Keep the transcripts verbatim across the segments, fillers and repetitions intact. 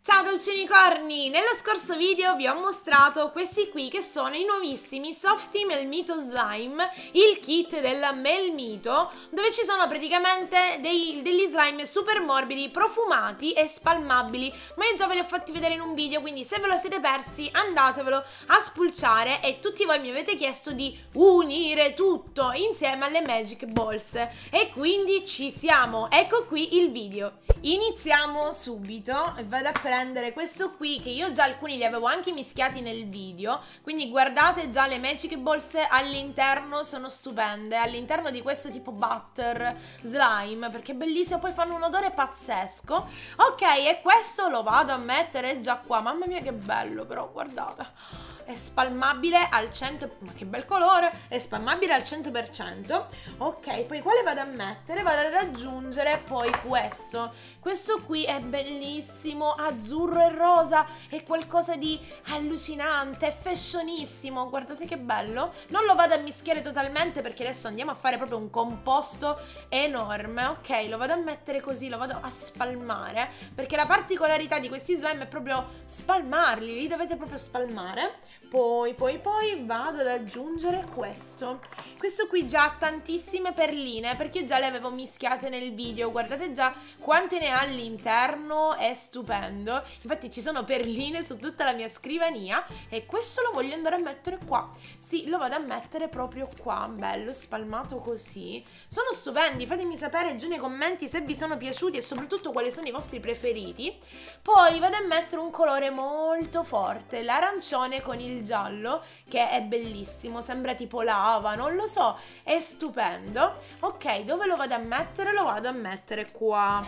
Ciao dolci unicorni! Nello scorso video vi ho mostrato questi qui che sono i nuovissimi Softy Melmito Slime, il kit della Melmito, dove ci sono praticamente dei, degli slime super morbidi, profumati e spalmabili, ma io già ve li ho fatti vedere in un video, quindi se ve lo siete persi andatevelo a spulciare. E tutti voi mi avete chiesto di unire tutto insieme alle Magic Balls e quindi ci siamo, ecco qui il video. Iniziamo subito e vado a prendere questo qui che io già alcuni li avevo anche mischiati nel video, quindi guardate già le Magic Balls all'interno sono stupende, all'interno di questo tipo butter slime perché è bellissimo, poi fanno un odore pazzesco. Ok, e questo lo vado a mettere già qua, mamma mia che bello, però guardate, è spalmabile al cento per cento, ma che bel colore, è spalmabile al cento per cento. Ok, poi quale vado a mettere? Vado ad aggiungere poi questo, questo qui è bellissimo, azzurro e rosa, è qualcosa di allucinante, è fashionissimo, guardate che bello. Non lo vado a mischiare totalmente perché adesso andiamo a fare proprio un composto enorme. Ok, lo vado a mettere così, lo vado a spalmare, perché la particolarità di questi slime è proprio spalmarli, li dovete proprio spalmare. Poi, poi, poi vado ad aggiungere questo. Questo qui già ha tantissime perline perché io già le avevo mischiate nel video. Guardate già quante ne ha all'interno, è stupendo. Infatti ci sono perline su tutta la mia scrivania e questo lo voglio andare a mettere qua. Sì, lo vado a mettere proprio qua, bello, spalmato così. Sono stupendi, fatemi sapere giù nei commenti se vi sono piaciuti e soprattutto quali sono i vostri preferiti. Poi vado a mettere un colore molto forte, l'arancione con il giallo, che è bellissimo, sembra tipo lava, non lo so, è stupendo. Ok, dove lo vado a mettere? Lo vado a mettere qua,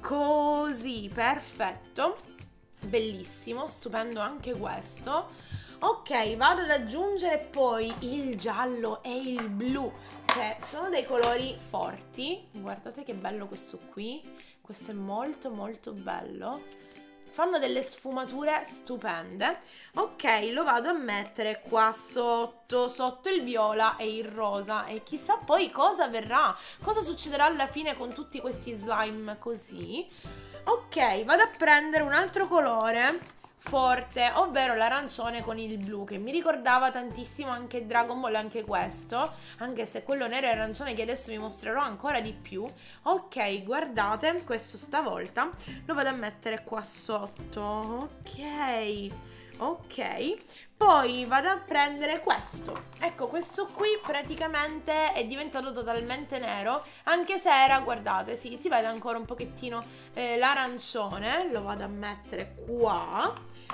così, perfetto, bellissimo, stupendo anche questo. Ok, vado ad aggiungere poi il giallo e il blu, che sono dei colori forti. Guardate che bello questo qui, questo è molto molto bello. Fanno delle sfumature stupende. Ok, lo vado a mettere qua sotto, sotto il viola e il rosa. E chissà poi cosa verrà, cosa succederà alla fine con tutti questi slime così. Ok, vado a prendere un altro colore forte, ovvero l'arancione con il blu, che mi ricordava tantissimo anche Dragon Ball, anche questo, anche se quello nero e arancione che adesso vi mostrerò ancora di più. Ok, guardate, questo stavolta lo vado a mettere qua sotto. Ok, ok, poi vado a prendere questo. Ecco, questo qui praticamente è diventato totalmente nero, anche se era, guardate, sì, si vede ancora un pochettino eh, l'arancione. Lo vado a mettere qua,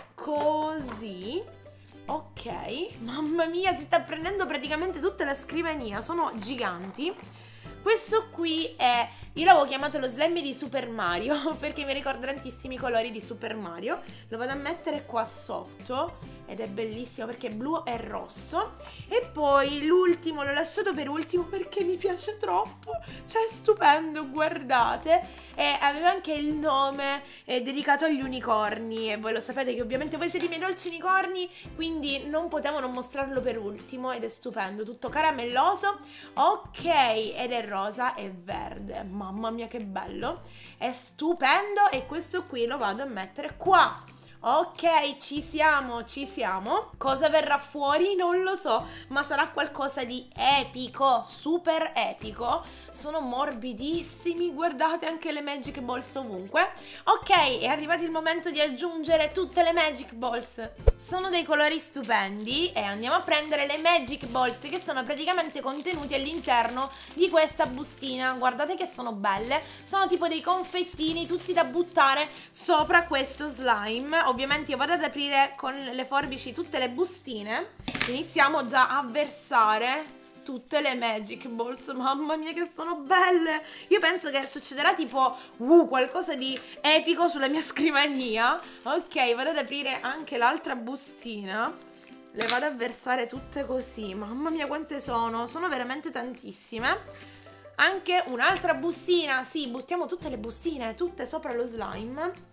così. Ok, mamma mia, si sta prendendo praticamente tutta la scrivania, sono giganti. Questo qui è, io l'avevo chiamato lo slime di Super Mario perché mi ricorda tantissimi colori di Super Mario. Lo vado a mettere qua sotto ed è bellissimo perché è blu e rosso. E poi l'ultimo l'ho lasciato per ultimo perché mi piace troppo, cioè è stupendo, guardate. E aveva anche il nome eh, dedicato agli unicorni e voi lo sapete che ovviamente voi siete i miei dolci unicorni, quindi non potevo non mostrarlo per ultimo ed è stupendo, tutto caramelloso. Ok, ed è rosa e verde, mamma mia che bello, è stupendo. E questo qui lo vado a mettere qua. Ok, ci siamo, ci siamo. Cosa verrà fuori? Non lo so, ma sarà qualcosa di epico, super epico. Sono morbidissimi, guardate anche le Magic Balls ovunque. Ok, è arrivato il momento di aggiungere tutte le Magic Balls. Sono dei colori stupendi e andiamo a prendere le Magic Balls che sono praticamente contenuti all'interno di questa bustina. Guardate che sono belle, sono tipo dei confettini tutti da buttare sopra questo slime. Ovviamente io vado ad aprire con le forbici tutte le bustine. Iniziamo già a versare tutte le Magic Balls. Mamma mia che sono belle. Io penso che succederà tipo uh, qualcosa di epico sulla mia scrivania. Ok, vado ad aprire anche l'altra bustina. Le vado a versare tutte così. Mamma mia quante sono. Sono veramente tantissime. Anche un'altra bustina. Sì, buttiamo tutte le bustine, tutte sopra lo slime.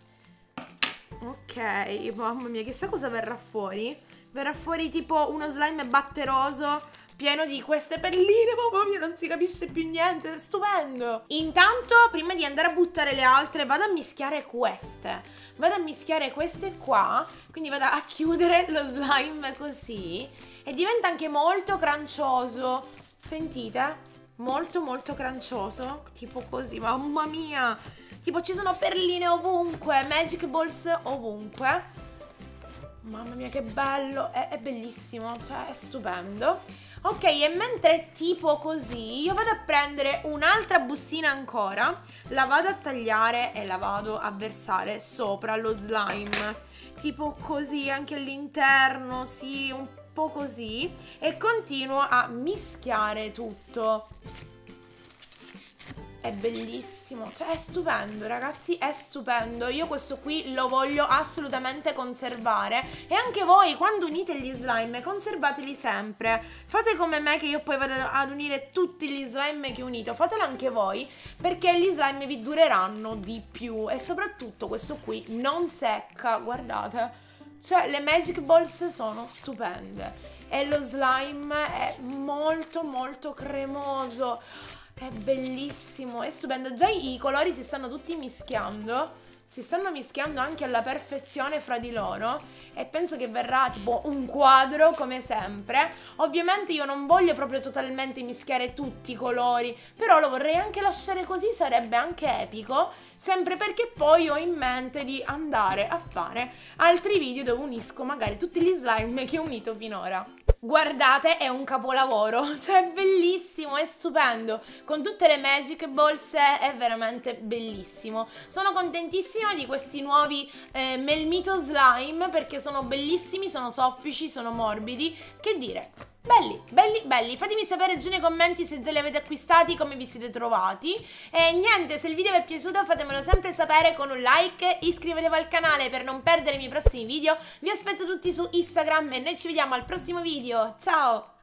Ok, mamma mia, chissà cosa verrà fuori. Verrà fuori tipo uno slime batteroso, pieno di queste perline, mamma mia, non si capisce più niente, è stupendo. Intanto, prima di andare a buttare le altre, vado a mischiare queste. Vado a mischiare queste qua, quindi vado a chiudere lo slime così e diventa anche molto crancioso. Sentite? Molto molto crancioso, tipo così, mamma mia. Tipo ci sono perline ovunque, magic balls ovunque. Mamma mia che bello, è, è bellissimo, cioè è stupendo. Ok, e mentre è tipo così, io vado a prendere un'altra bustina ancora, la vado a tagliare e la vado a versare sopra lo slime. Tipo così, anche all'interno, sì, un po' così. E continuo a mischiare tutto. È bellissimo, cioè è stupendo ragazzi, è stupendo. Io questo qui lo voglio assolutamente conservare. E anche voi quando unite gli slime conservateli sempre. Fate come me che io poi vado ad unire tutti gli slime che ho unito. Fatelo anche voi perché gli slime vi dureranno di più. E soprattutto questo qui non secca, guardate. Cioè le magic balls sono stupende. E lo slime è molto molto cremoso. È bellissimo, è stupendo. Già i colori si stanno tutti mischiando. Si stanno mischiando anche alla perfezione fra di loro. E penso che verrà tipo un quadro come sempre. Ovviamente io non voglio proprio totalmente mischiare tutti i colori, però lo vorrei anche lasciare così, sarebbe anche epico. Sempre perché poi ho in mente di andare a fare altri video dove unisco magari tutti gli slime che ho unito finora. Guardate, è un capolavoro, cioè è bellissimo, è stupendo. Con tutte le magic balls è veramente bellissimo. Sono contentissima di questi nuovi eh, Melmito slime perché sono bellissimi, sono soffici, sono morbidi. Che dire? Belli, belli, belli. Fatemi sapere giù nei commenti se già li avete acquistati, come vi siete trovati. E niente, se il video vi è piaciuto fatemelo sempre sapere con un like. Iscrivetevi al canale per non perdere i miei prossimi video. Vi aspetto tutti su Instagram e noi ci vediamo al prossimo video. Ciao!